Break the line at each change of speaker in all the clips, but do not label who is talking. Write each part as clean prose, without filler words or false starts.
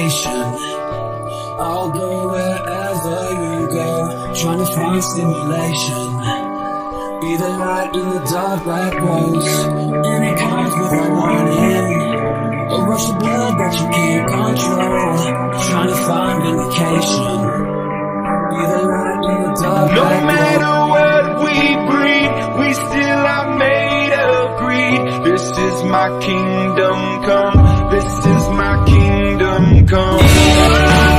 vindication. I'll go wherever you go, trying to find stimulation. Be the light in the dark like rose, and it comes with a warning. A rush of blood that you can't control, trying to find vindication. Be the light in the dark like rose.
No matter what we breed, we still are made of greed. This is my kingdom come, this is my kingdom come.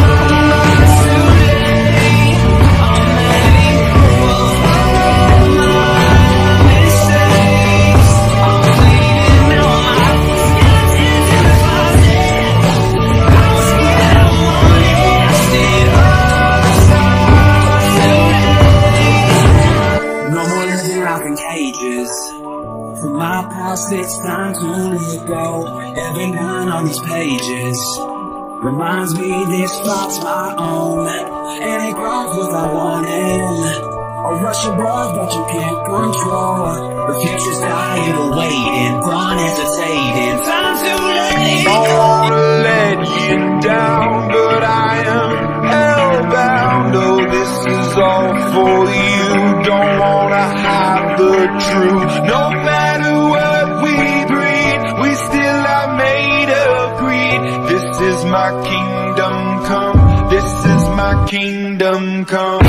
From my past, it's time to let go. Every line on these pages reminds me this thought's my own, and it grows without warning. A rush of blood that you can't control. The future's dying, waiting, unhesitating. Time to let it go.
Don't wanna let you down, but I am hellbound. Oh, this is all for you. Don't wanna hide the truth. No matter what we breed, we still are made of greed. This is my kingdom come, this is my kingdom come.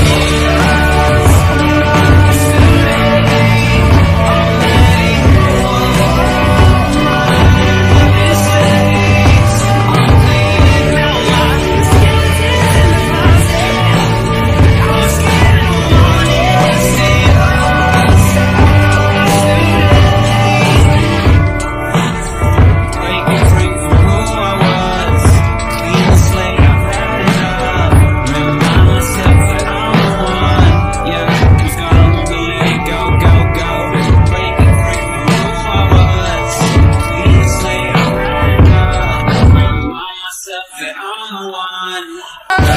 that I'm the one.